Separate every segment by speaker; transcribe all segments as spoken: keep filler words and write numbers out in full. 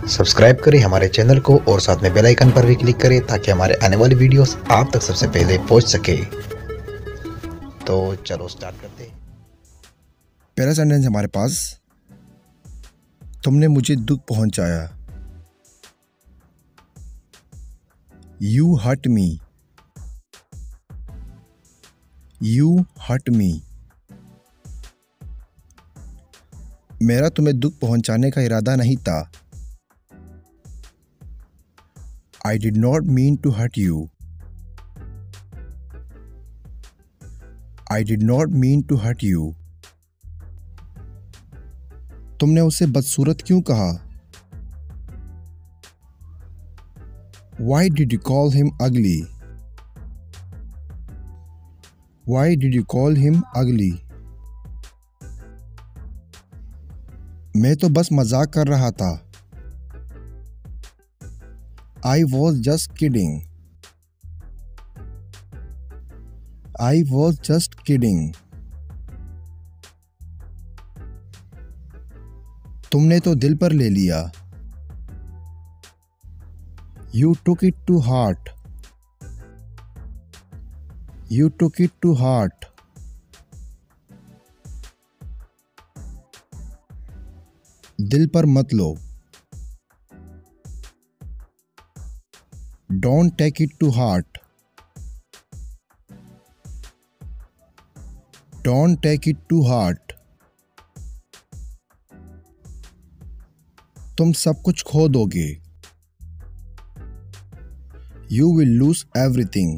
Speaker 1: Subscribe करें हमारे channel को और साथ में बेल आइकन पर भी क्लिक करें ताकि हमारे आने वाली वीडियोस आप तक सबसे पहले पहुंच सके। तो चलो स्टार्ट करते हैं।
Speaker 2: पहला सेंटेंस हमारे पास, तुमने मुझे दुख पहुंचाया। You hurt me. You hurt me. मेरा तुम्हें दुख पहुंचाने का इरादा नहीं था। I did not mean to hurt you. I did not mean to hurt you. तुमने उसे बदसूरत क्यों कहा? Why did you call him ugly? Why did you call him ugly? मैं तो बस मजाक कर रहा था। I was just kidding. I was just kidding. तुमने तो दिल पर ले लिया। You took it to heart. You took it to heart. दिल पर मत लो। Don't take it to heart. Don't take it to heart. तुम सब कुछ खो दोगे। You will lose everything.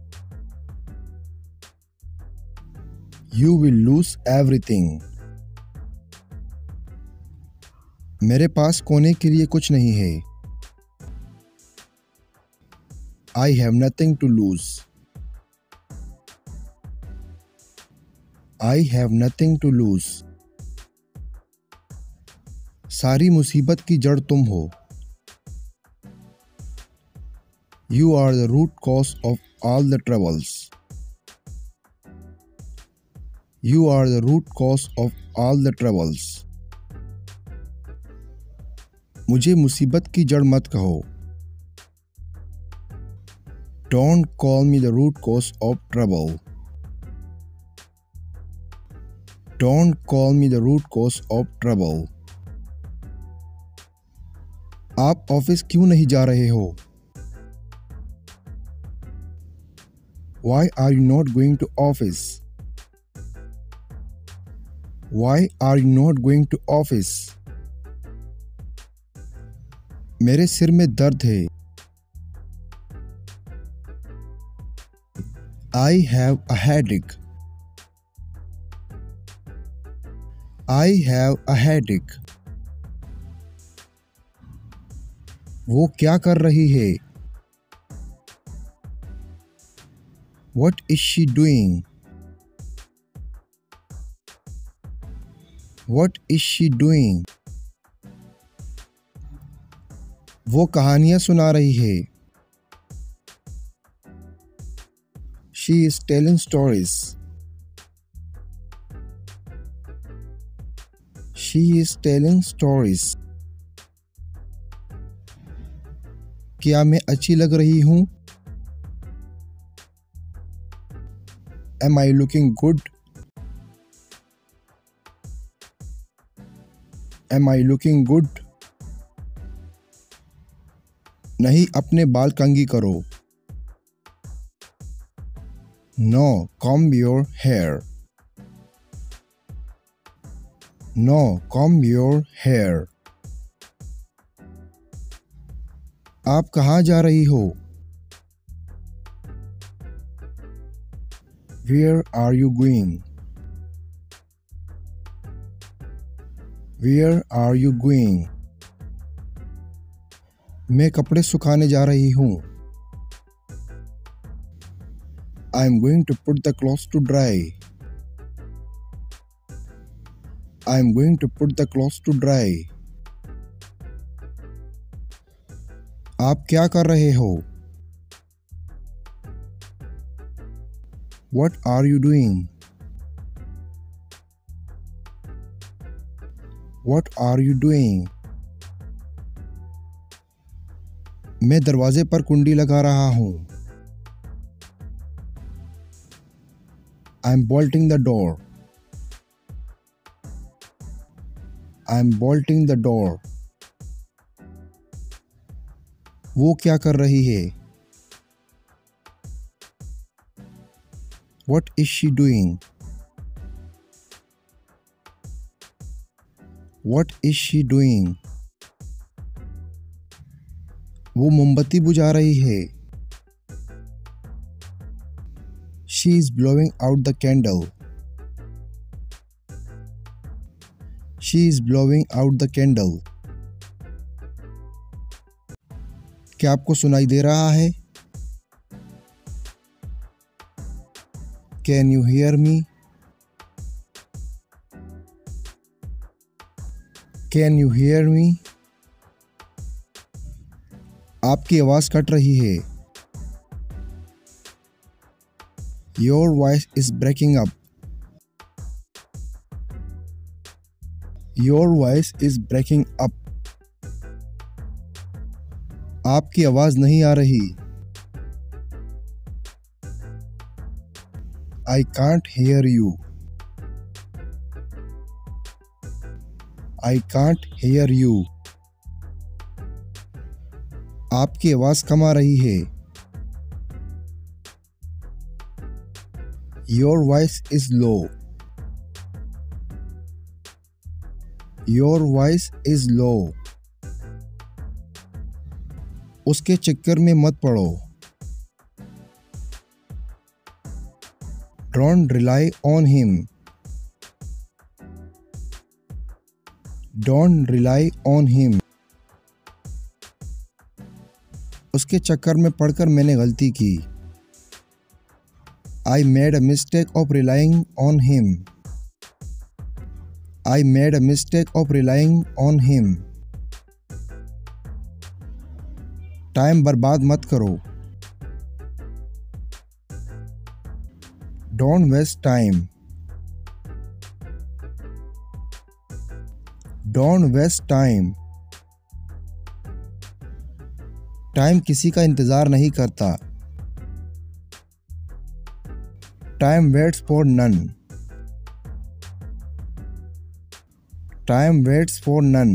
Speaker 2: You will lose everything. मेरे पास खोने के लिए कुछ नहीं है। I have nothing to lose. I have nothing to lose. सारी मुसीबत की जड़ तुम हो। You are the root cause of all the troubles. You are the root cause of all the troubles. मुझे मुसीबत की जड़ मत कहो। Don't call me the root cause of trouble. Don't call me the root cause of trouble. आप office क्यों नहीं जा रहे हो? Why are you not going to office? Why are you not going to office? मेरे सिर में दर्द है। I have a headache. I have a headache. वो क्या कर रही है? What is she doing? What is she doing? वो कहानियां सुना रही है। She is telling stories. She is telling stories. क्या मैं अच्छी लग रही हूँ? Am I looking good? Am I looking good? नहीं, अपने बाल कंघी करो। No, comb your hair. No, comb your hair. आप कहाँ जा रही हो? Where are you going? Where are you going? मैं कपड़े सुखाने जा रही हूँ। I am going to put the clothes to dry. I am going to put the clothes to dry. आप क्या कर रहे हो? What are you doing? What are you doing? मैं दरवाजे पर कुंडी लगा रहा हूँ। I am bolting the door. I am bolting the door. वो क्या कर रही है? What is she doing? What is she doing? वो मोमबत्ती बुझा रही है। She is blowing out the candle. She is blowing out the candle. क्या आपको सुनाई दे रहा है? Can you hear me? Can you hear me? आपकी आवाज़ कट रही है। Your voice is breaking up. Your voice is breaking up. आपकी आवाज़ नहीं आ रही। I can't hear you. I can't hear you. आपकी आवाज़ कम आ रही है। Your voice is low. Your voice is low. उसके चक्कर में मत पड़ो। Don't rely on him. Don't rely on him. उसके चक्कर में पड़कर मैंने गलती की। I made a mistake of relying on him. I made a mistake of relying on him. Time बर्बाद मत करो। Don't waste time. Don't waste time. Time किसी का इंतजार नहीं करता। Time waits for none. Time waits for none.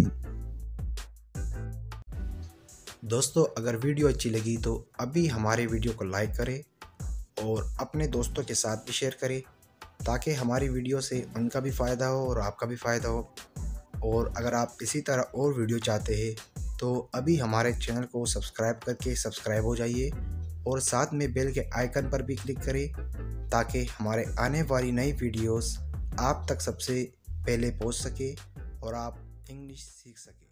Speaker 1: दोस्तों, अगर वीडियो अच्छी लगी तो अभी हमारे वीडियो को लाइक करें और अपने दोस्तों के साथ भी शेयर करें ताकि हमारी वीडियो से उनका भी फ़ायदा हो और आपका भी फ़ायदा हो। और अगर आप इसी तरह और वीडियो चाहते हैं तो अभी हमारे चैनल को सब्सक्राइब करके सब्सक्राइब हो जाइए और साथ में बेल के आइकन पर भी क्लिक करें ताकि हमारे आने वाली नई वीडियोस आप तक सबसे पहले पहुंच सके और आप इंग्लिश सीख सकें।